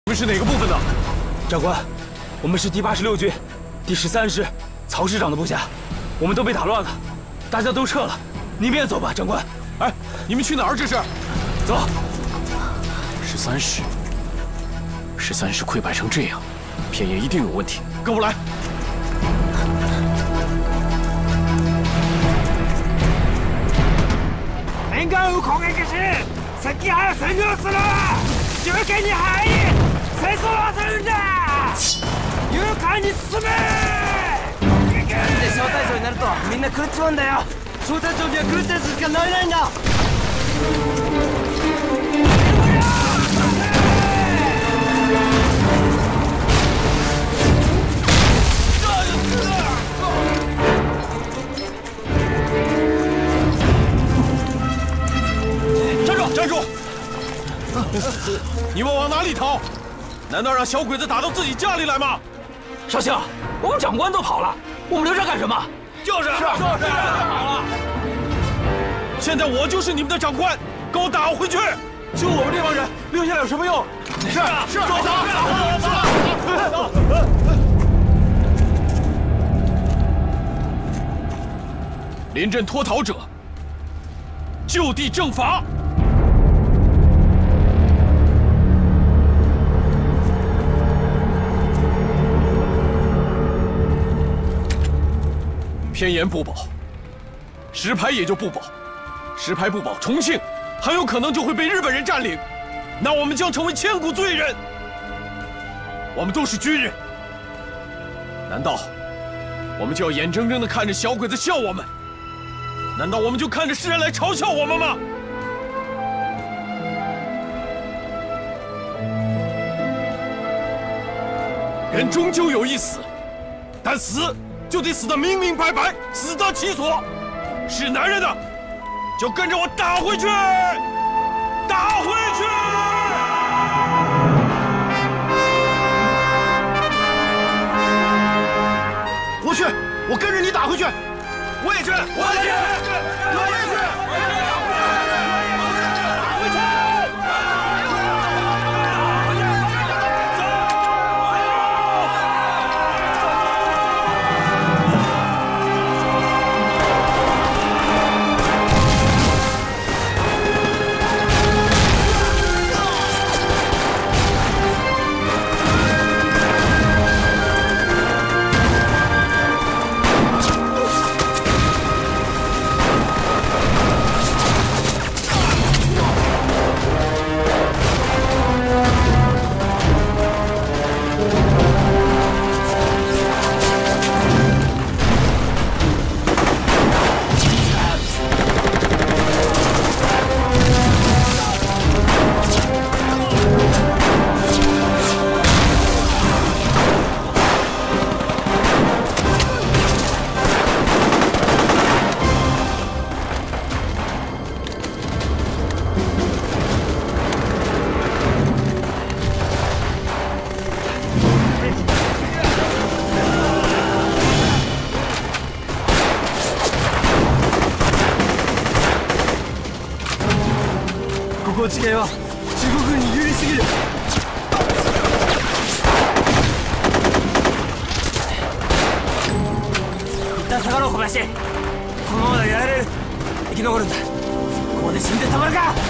们是哪个部分的？ 长官，我们是第86军第13师曹师长的部下，我们都被打乱了，大家都撤了，您便走吧，长官。 哎，你们去哪儿？这是？ 走。 13师溃败成这样，偏爷一定有问题。 跟我来。 门岗有抗议时，身体还生热死了，就给你含义，谁说了人的？有看你死没？招待所になるとみんな狂っちまうんだよ。招待所には狂ったやつしかなれないんだ。 站住！你们往哪里逃？难道让小鬼子打到自己家里来吗？ 少卿，我们长官都跑了，我们留着干什么？ 就是。现在我就是你们的长官，给我打回去！ 就我们这帮人留下来有什么用？是。走。 临阵脱逃者，就地正法。偏言不保，石牌也就不保，石牌不保，重庆很有可能就会被日本人占领，那我们将成为千古罪人。我们都是军人，难道我们就要眼睁睁地看着小鬼子笑我们？难道我们就看着世人来嘲笑我们吗？人终究有一死，但死就得死得明明白白，死得其所。是男人的，就跟着我打回去，打回去！ 我去，我跟着你打回去。 我也去，我也去，我也去。 ここ地形は中国軍に有利すぎる。一旦下がろう小林。このままでやられる。生き残るんだ。ここで死んでたまるか。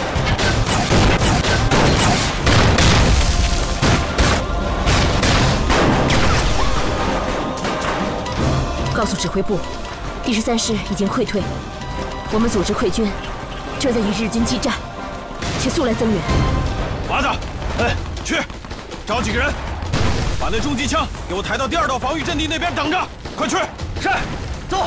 告诉指挥部，第13师已经溃退，我们组织溃军正在与日军激战。请速来增援。 娃子，哎，去，找几个人，把那重机枪给我抬到第2道防御阵地那边等着。快去！ 是，走。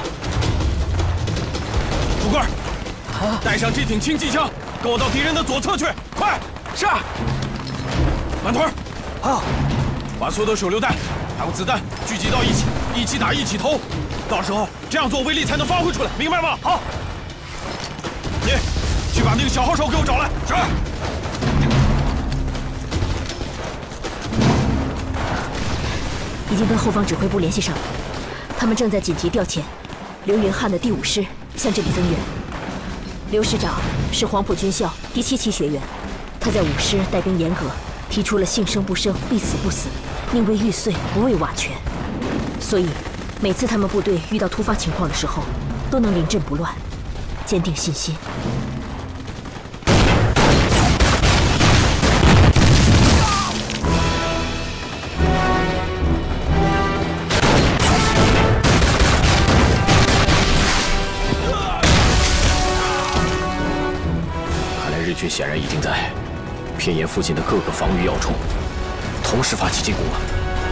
富贵，带上这挺轻机枪，跟我到敌人的左侧去。快！ 是。 满团。 好。 把所有的手榴弹还有子弹聚集到一起，一起打，一起投。到时候这样做威力才能发挥出来，明白吗？ 好。 你。去把那个小号手给我找来。是。 已经跟后方指挥部联系上了，他们正在紧急调遣刘云汉的第5师向这里增援。刘师长是黄埔军校第7期学员，他在5师带兵严格， 提出了幸生不生，必死不死，宁为玉碎不为瓦全。所以，每次他们部队遇到突发情况的时候，都能临阵不乱，坚定信心。 日军显然已经在偏岩附近的各个防御要冲同时发起进攻了。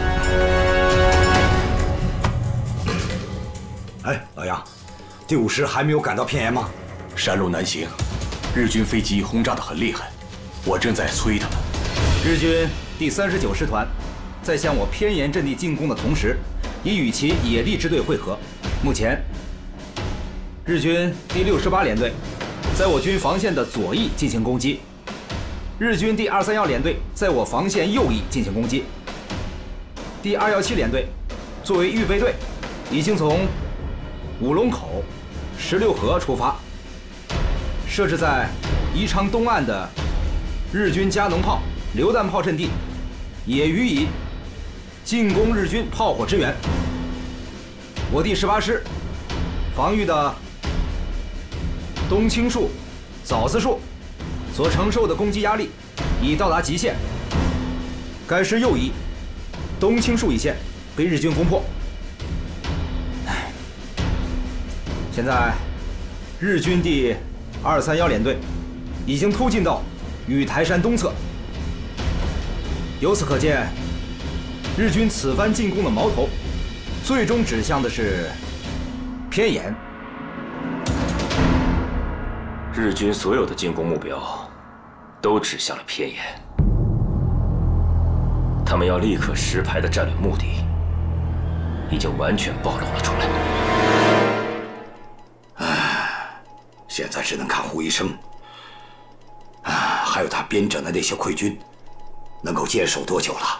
哎，老杨，第5师还没有赶到偏岩吗？ 山路难行，日军飞机轰炸得很厉害，我正在催他们。 日军第39师团在向我偏岩阵地进攻的同时，已与其野地支队会合。目前，日军第68联队在我军防线的左翼进行攻击，日军第231联队在我防线右翼进行攻击。第217联队作为预备队，已经从五龙口、16河出发，设置在宜昌东岸的日军加农炮、榴弹炮阵地，也予以进攻日军炮火支援。我第18师防御的东青树、枣子树所承受的攻击压力已到达极限，该师右翼东青树一线被日军攻破。现在，日军第231联队已经突进到雨台山东侧，由此可见，日军此番进攻的矛头，最终指向的是偏岩。 日军所有的进攻目标都指向了偏岩，他们要立刻石牌的战略目的已经完全暴露了出来。 现在只能看胡医生还有他编整的那些溃军能够坚守多久了。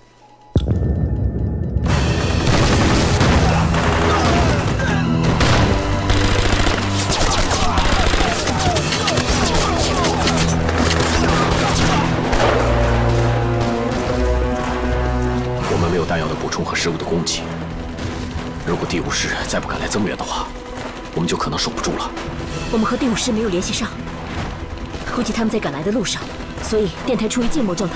我们没有弹药的补充和食物的供给，如果第5师再不赶来增援的话，我们就可能守不住了。 我们和第5师没有联系上，估计他们在赶来的路上，所以电台处于静默状态。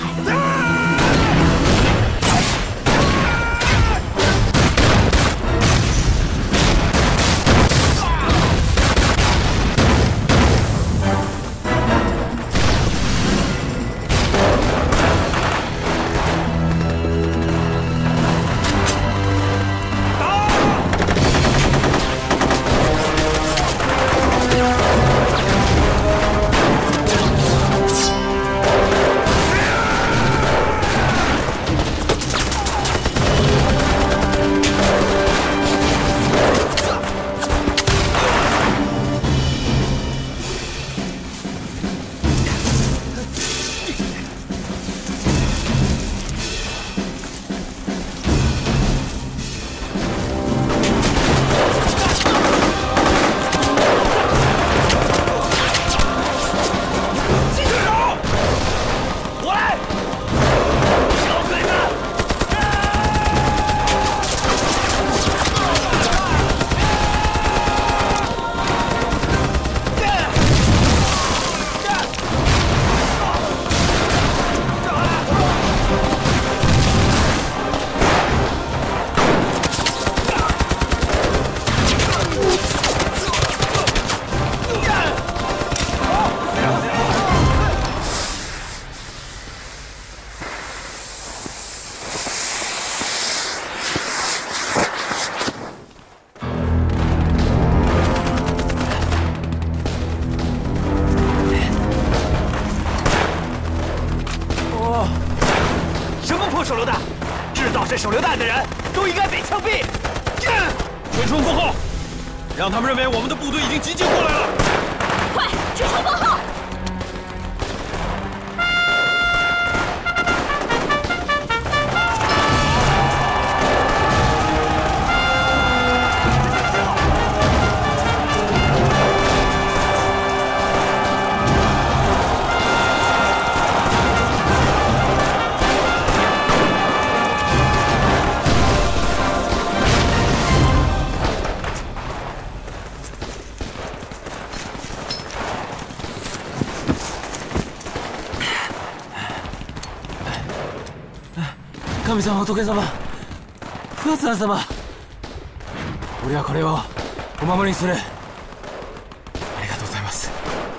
手榴弹，制造这手榴弹的人都应该被枪毙。 吹冲锋号，让他们认为我们的部队已经急进过来了。 快，吹冲锋号！ 神様、仏様、不発弾様。俺はこれをお守りにする。ありがとうございます。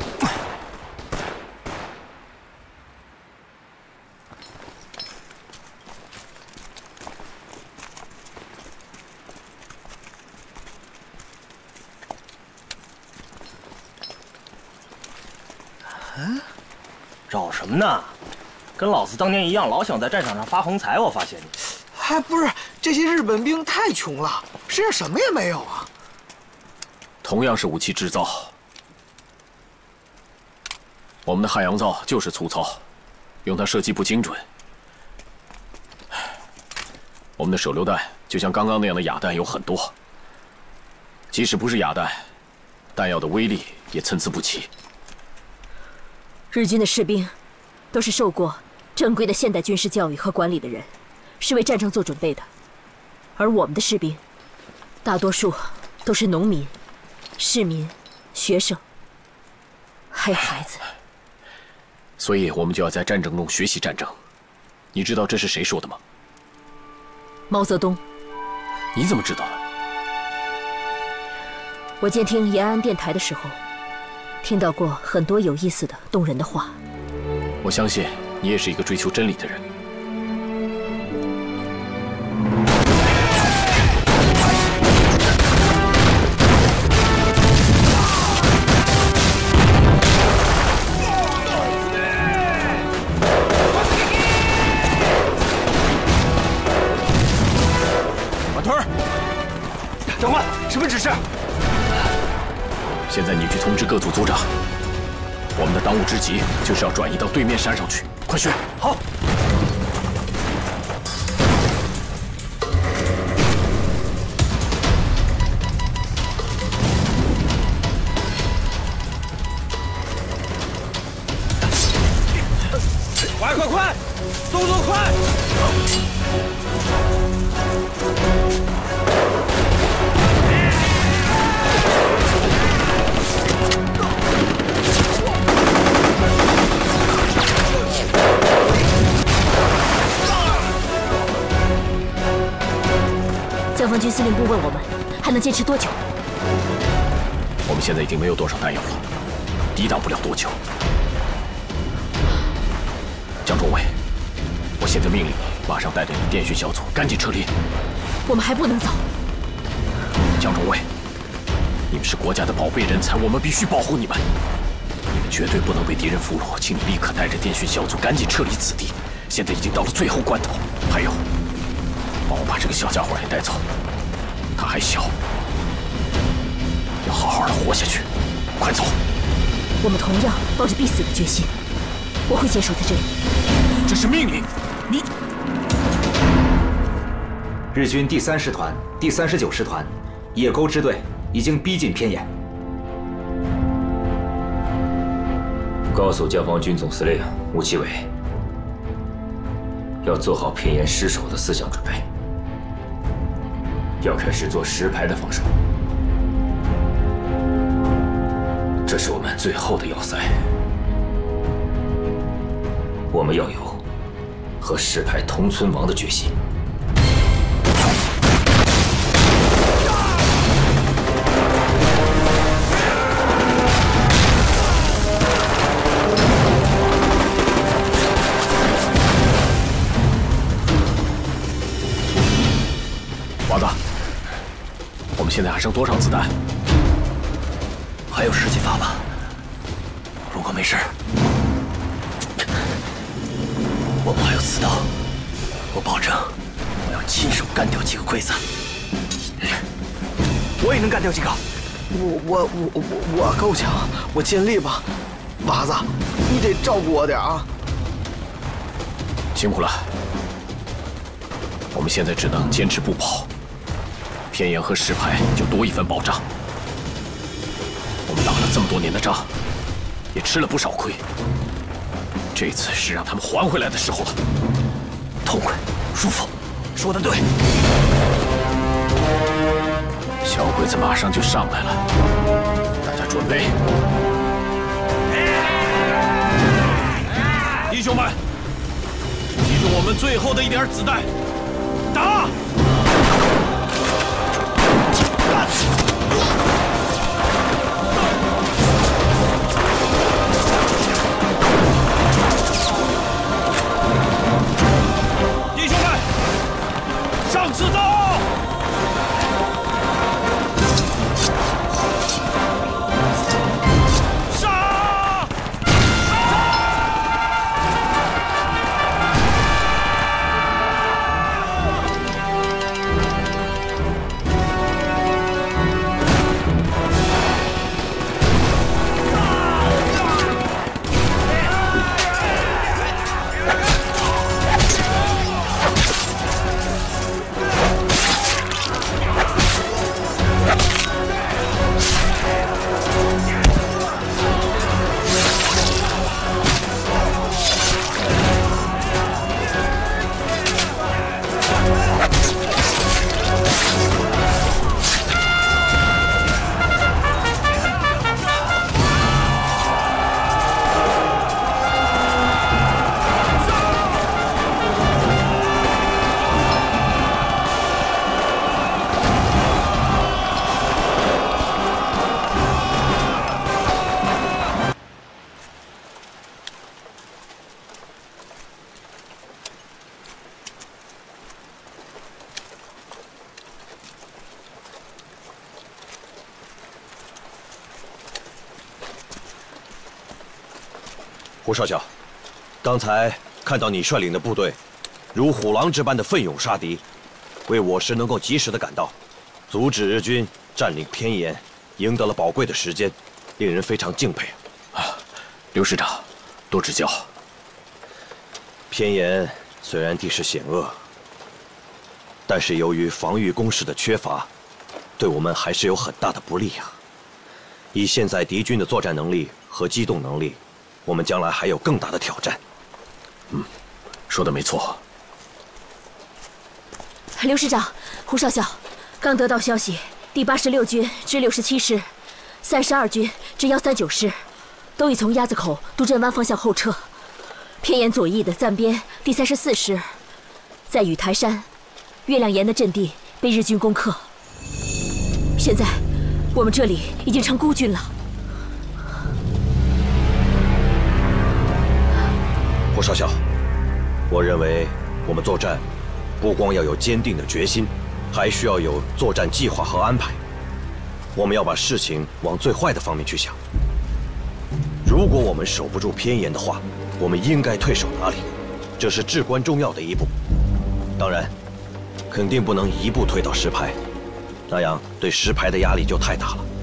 找什么呢？跟老子当年一样，老想在战场上发横财。我发现你， 还不是这些日本兵太穷了，身上什么也没有啊。 同样是武器制造，我们的汉阳造就是粗糙，用它射击不精准。我们的手榴弹就像刚刚那样的哑弹有很多，即使不是哑弹，弹药的威力也参差不齐。 日军的士兵都是受过正规的现代军事教育和管理的人，是为战争做准备的。而我们的士兵，大多数都是农民、市民、学生，还有孩子。 所以我们就要在战争中学习战争。你知道这是谁说的吗？ 毛泽东。 你怎么知道的？ 我监听延安电台的时候，听到过很多有意思的、动人的话。 我相信你也是一个追求真理的人。 马屯儿， 长官，什么指示？ 现在你去通知各组组长，我们的当务之急就是要转移到对面山上去。快去！ 好。 快快快，动作快！ 解放军司令部问我们还能坚持多久？ 我们现在已经没有多少弹药了，抵挡不了多久。江中尉，我现在命令你，马上带着你电讯小组赶紧撤离。 我们还不能走。 江中尉，你们是国家的宝贝人才，我们必须保护你们。你们绝对不能被敌人俘虏，请你立刻带着电讯小组赶紧撤离此地。现在已经到了最后关头。还有，帮我把这个小家伙也带走，他还小，要好好的活下去。快走！ 我们同样抱着必死的决心，我会坚守在这里。 这是命令，你。 日军第3师团、第39师团、野沟支队已经逼近偏远。 告诉解放军总司令吴奇伟，要做好偏远失守的思想准备，要开始做实排的防守，这是我们最后的要塞。我们要有和实排同存亡的决心。 娃子，我们现在还剩多少子弹？ 还有10几发吧。如果没事，我们还有刺刀，我保证我要亲手干掉几个鬼子。我也能干掉几个。 我够呛，我尽力吧。娃子，你得照顾我点啊。 辛苦了，我们现在只能坚持不跑。偏远和实排就多一份保障。我们打了这么多年的仗，也吃了不少亏。这次是让他们还回来的时候了。 痛快，舒服，说得对。 小鬼子马上就上来了，大家准备。 弟兄们，集中我们最后的一点子弹，打！弟兄们，上刺刀！ 胡少校，刚才看到你率领的部队，如虎狼之般的奋勇杀敌，为我师能够及时的赶到，阻止日军占领偏盐，赢得了宝贵的时间，令人非常敬佩。 刘师长，多指教。 偏盐虽然地势险恶，但是由于防御工事的缺乏，对我们还是有很大的不利啊。以现在敌军的作战能力和机动能力，我们将来还有更大的挑战。 说的没错。 刘师长，胡少校，刚得到消息，第86军之67师、32军之139师，都已从鸭子口杜振湾方向后撤。偏沿左翼的暂编第34师，在雨台山、月亮岩的阵地被日军攻克。现在，我们这里已经成孤军了。 胡少校，我认为我们作战不光要有坚定的决心，还需要有作战计划和安排。我们要把事情往最坏的方面去想。如果我们守不住偏沿的话，我们应该退守哪里？这是至关重要的一步。当然，肯定不能一步退到石牌，那样对石牌的压力就太大了。